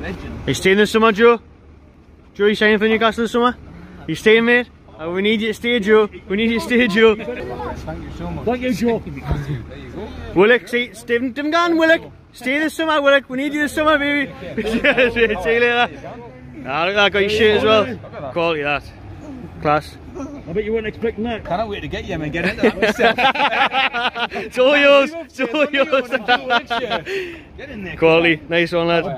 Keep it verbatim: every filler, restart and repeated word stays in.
Legend. Are you staying this summer, Joe? Joe, you signing for Newcastle this summer? You staying, mate? Oh, we need you to stay, Joe. We need you to stay, Joe. Thank you so much. Thank you, Joe. There you go. Willock, see, Stephen, Tim Gunn, Willock. Stay this summer, Willock. We need you this summer, baby. See you later. Ah, look at that, got your shirt as well. Quality, that. Class. I bet you weren't expecting that. Cannot wait to get you and get into that myself. It's all yours. It's all yours. Get in there. Quality. Nice one, lad.